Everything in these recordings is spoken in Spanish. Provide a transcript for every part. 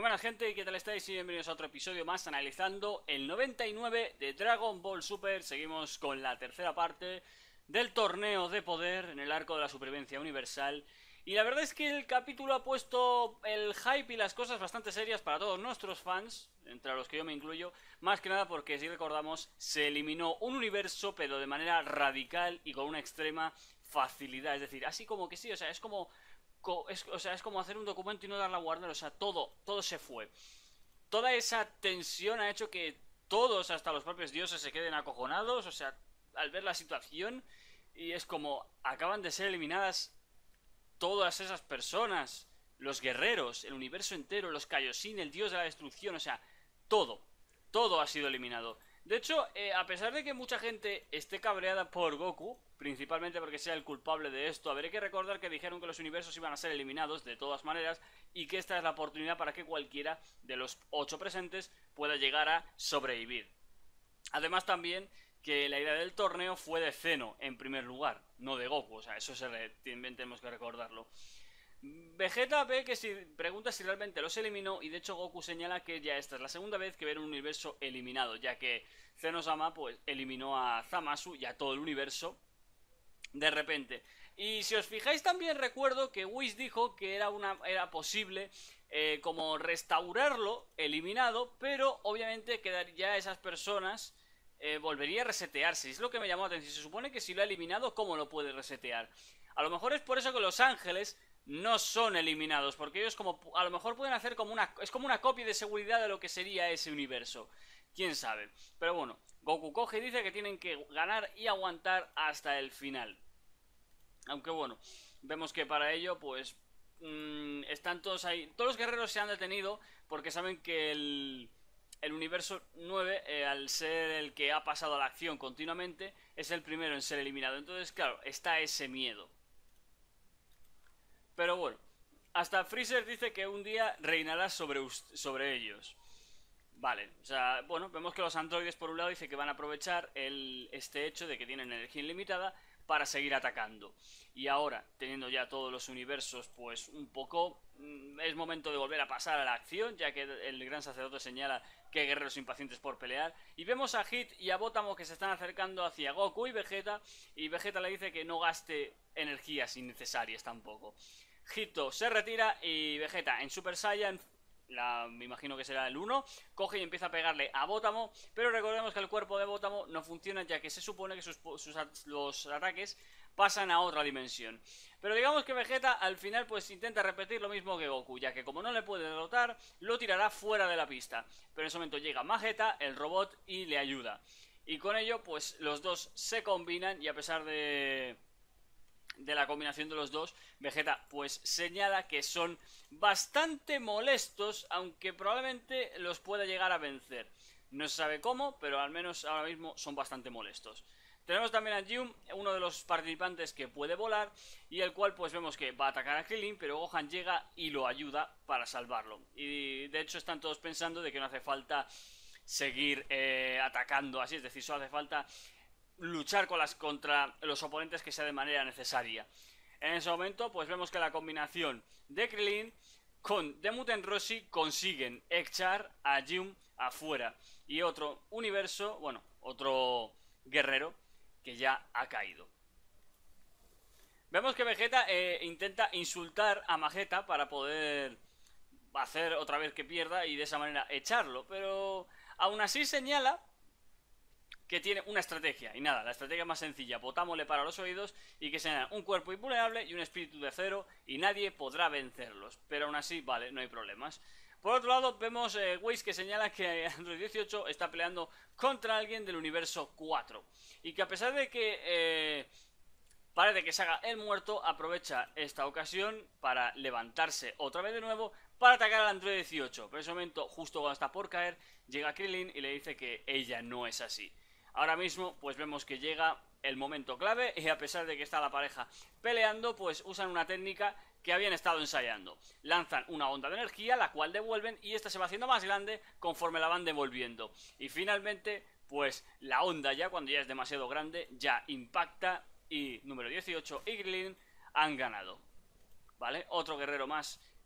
Buenas gente, ¿qué tal estáis? Y bienvenidos a otro episodio más analizando el 99 de Dragon Ball Super. Seguimos con la tercera parte del torneo de poder en el arco de la supervivencia universal. Y la verdad es que el capítulo ha puesto el hype y las cosas bastante serias para todos nuestros fans, entre los que yo me incluyo. Más que nada porque, si recordamos, se eliminó un universo pero de manera radical y con una extrema facilidad. Es decir, así como que sí, o sea, es como... es como hacer un documento y no darle a guardar. O sea, todo se fue. Toda esa tensión ha hecho que todos, hasta los propios dioses, se queden acojonados. O sea, al ver la situación. Y es como, acaban de ser eliminadas todas esas personas. Los guerreros, el universo entero, los Kaioshin, el dios de la destrucción. O sea, todo ha sido eliminado. De hecho, a pesar de que mucha gente esté cabreada por Goku, principalmente porque sea el culpable de esto, habré que recordar que dijeron que los universos iban a ser eliminados de todas maneras y que esta es la oportunidad para que cualquiera de los 8 presentes pueda llegar a sobrevivir. Además también que la idea del torneo fue de Zeno en primer lugar, no de Goku, o sea, eso también tenemos que recordarlo. Vegeta ve que pregunta si realmente los eliminó y de hecho Goku señala que ya esta es la segunda vez que ven un universo eliminado, ya que Zeno-sama pues eliminó a Zamasu y a todo el universo de repente. Y si os fijáis también recuerdo que Whis dijo que era posible como restaurarlo eliminado, pero obviamente quedaría esas personas... volvería a resetearse. Es lo que me llamó la atención. Se supone que si lo ha eliminado, ¿cómo lo puede resetear? A lo mejor es por eso que los ángeles no son eliminados, porque ellos como a lo mejor pueden hacer como es como una copia de seguridad de lo que sería ese universo. Quién sabe. Pero bueno, Goku coge y dice que tienen que ganar y aguantar hasta el final. Aunque bueno, vemos que para ello pues están todos ahí. Todos los guerreros se han detenido porque saben que el universo 9, al ser el que ha pasado a la acción continuamente, es el primero en ser eliminado. Entonces, claro, está ese miedo. Pero bueno, hasta Freezer dice que un día reinará sobre ellos. Vale, o sea, bueno, vemos que los androides por un lado dicen que van a aprovechar este hecho de que tienen energía ilimitada para seguir atacando. Y ahora, teniendo ya todos los universos, pues un poco... es momento de volver a pasar a la acción, ya que el gran sacerdote señala que hay guerreros impacientes por pelear. Y vemos a Hit y a Botamo que se están acercando hacia Goku y Vegeta le dice que no gaste energías innecesarias tampoco. Hito se retira y Vegeta en Super Saiyan... me imagino que será el 1, coge y empieza a pegarle a Botamo, pero recordemos que el cuerpo de Botamo no funciona, ya que se supone que los ataques pasan a otra dimensión. Pero digamos que Vegeta al final pues intenta repetir lo mismo que Goku, ya que como no le puede derrotar, lo tirará fuera de la pista. Pero en ese momento llega Vegeta, el robot, y le ayuda. Y con ello pues los dos se combinan y a pesar de la combinación de los dos, Vegeta pues señala que son bastante molestos, aunque probablemente los pueda llegar a vencer. No se sabe cómo, pero al menos ahora mismo son bastante molestos. Tenemos también a Jiun, uno de los participantes que puede volar, y el cual pues vemos que va a atacar a Krillin, pero Gohan llega y lo ayuda para salvarlo. Y de hecho están todos pensando de que no hace falta seguir atacando así, es decir, solo hace falta luchar contra los oponentes que sea de manera necesaria. En ese momento pues vemos que la combinación de Krillin con Demuten Rossi consiguen echar a Jiun afuera. Y otro universo, bueno, otro guerrero que ya ha caído. Vemos que Vegeta intenta insultar a Vegeta para poder hacer otra vez que pierda y de esa manera echarlo, pero aún así señala que tiene una estrategia, y nada, la estrategia más sencilla: Botamo le para los oídos y que sean un cuerpo invulnerable y un espíritu de acero y nadie podrá vencerlos. Pero aún así, vale, no hay problemas. Por otro lado, vemos Whis que señala que Android 18 está peleando contra alguien del universo 4 y que a pesar de que parece que se haga el muerto, aprovecha esta ocasión para levantarse otra vez de nuevo para atacar al Android 18. Pero en ese momento, justo cuando está por caer, llega Krillin y le dice que ella no es así. Ahora mismo pues vemos que llega el momento clave y a pesar de que está la pareja peleando, pues usan una técnica que habían estado ensayando. Lanzan una onda de energía, la cual devuelven, y esta se va haciendo más grande conforme la van devolviendo. Y finalmente, pues la onda ya, cuando ya es demasiado grande, ya impacta y número 18 y Krillin han ganado. ¿Vale? Otro guerrero más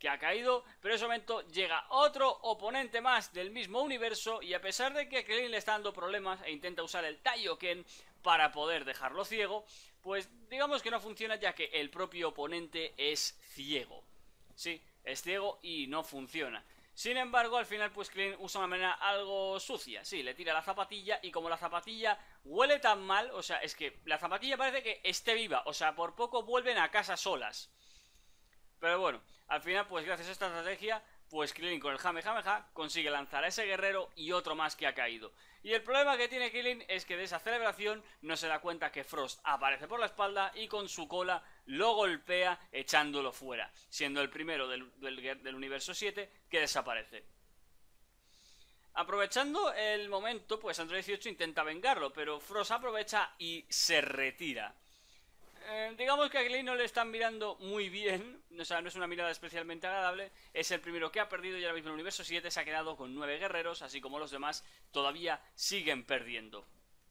que ha caído, pero en ese momento llega otro oponente más del mismo universo y a pesar de que Krillin le está dando problemas e intenta usar el Taioken para poder dejarlo ciego, pues digamos que no funciona ya que el propio oponente es ciego. Sí, es ciego y no funciona. Sin embargo, al final pues Krillin usa una manera algo sucia. Sí, le tira la zapatilla y como la zapatilla huele tan mal, o sea, es que la zapatilla parece que esté viva, o sea, por poco vuelven a casa solas. Pero bueno, al final pues gracias a esta estrategia, pues Krillin con el Kamehameha consigue lanzar a ese guerrero y otro más que ha caído. Y el problema que tiene Krillin es que de esa celebración no se da cuenta que Frost aparece por la espalda y con su cola lo golpea echándolo fuera, siendo el primero del universo 7 que desaparece. Aprovechando el momento, pues Android 18 intenta vengarlo, pero Frost aprovecha y se retira. Digamos que a Krillin no le están mirando muy bien, o sea, no es una mirada especialmente agradable, es el primero que ha perdido y ahora mismo el universo 7 se ha quedado con 9 guerreros, así como los demás todavía siguen perdiendo.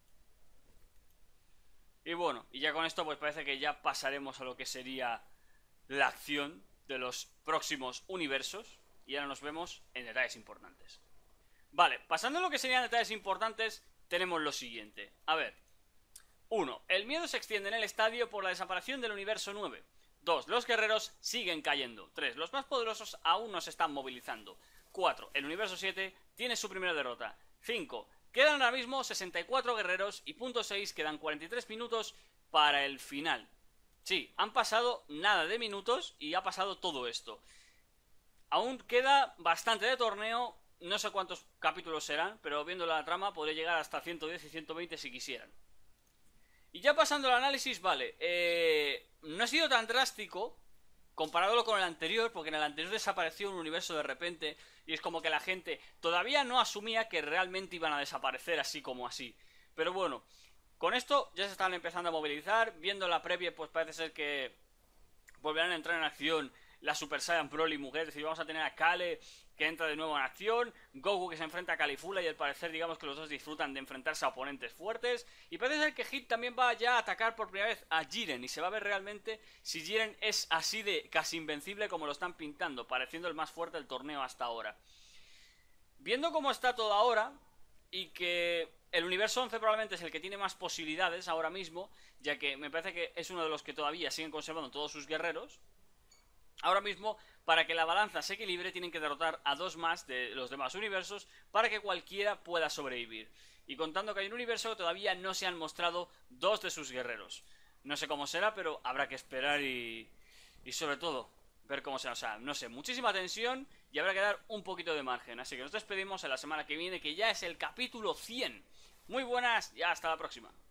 Y bueno, y ya con esto pues parece que ya pasaremos a lo que sería la acción de los próximos universos y ahora nos vemos en detalles importantes. Vale, pasando a lo que serían detalles importantes, tenemos lo siguiente. A ver. 1. El miedo se extiende en el estadio por la desaparición del universo 9. 2. Los guerreros siguen cayendo. 3. Los más poderosos aún no se están movilizando. 4. El universo 7 tiene su primera derrota. 5. Quedan ahora mismo 64 guerreros y punto 6. Quedan 43 minutos para el final. Sí, han pasado nada de minutos y ha pasado todo esto. Aún queda bastante de torneo. No sé cuántos capítulos serán, pero viendo la trama podría llegar hasta 110 y 120 si quisieran. Y ya pasando al análisis, vale, no ha sido tan drástico comparándolo con el anterior, porque en el anterior desapareció un universo de repente y es como que la gente todavía no asumía que realmente iban a desaparecer así como así. Pero bueno, con esto ya se están empezando a movilizar, viendo la previa pues parece ser que volverán a entrar en acción la Super Saiyan Broly mujer, es decir, vamos a tener a Kale que entra de nuevo en acción, Goku que se enfrenta a Caulifla y al parecer digamos que los dos disfrutan de enfrentarse a oponentes fuertes y parece ser que Hit también va ya a atacar por primera vez a Jiren y se va a ver realmente si Jiren es así de casi invencible como lo están pintando, pareciendo el más fuerte del torneo hasta ahora. Viendo cómo está todo ahora y que el universo 11 probablemente es el que tiene más posibilidades ahora mismo, ya que me parece que es uno de los que todavía siguen conservando todos sus guerreros. Ahora mismo, para que la balanza se equilibre, tienen que derrotar a 2 más de los demás universos para que cualquiera pueda sobrevivir. Y contando que hay un universo que todavía no se han mostrado 2 de sus guerreros. No sé cómo será, pero habrá que esperar y sobre todo ver cómo será. O sea, no sé, muchísima tensión y habrá que dar un poquito de margen. Así que nos despedimos en la semana que viene, que ya es el capítulo 100. Muy buenas y hasta la próxima.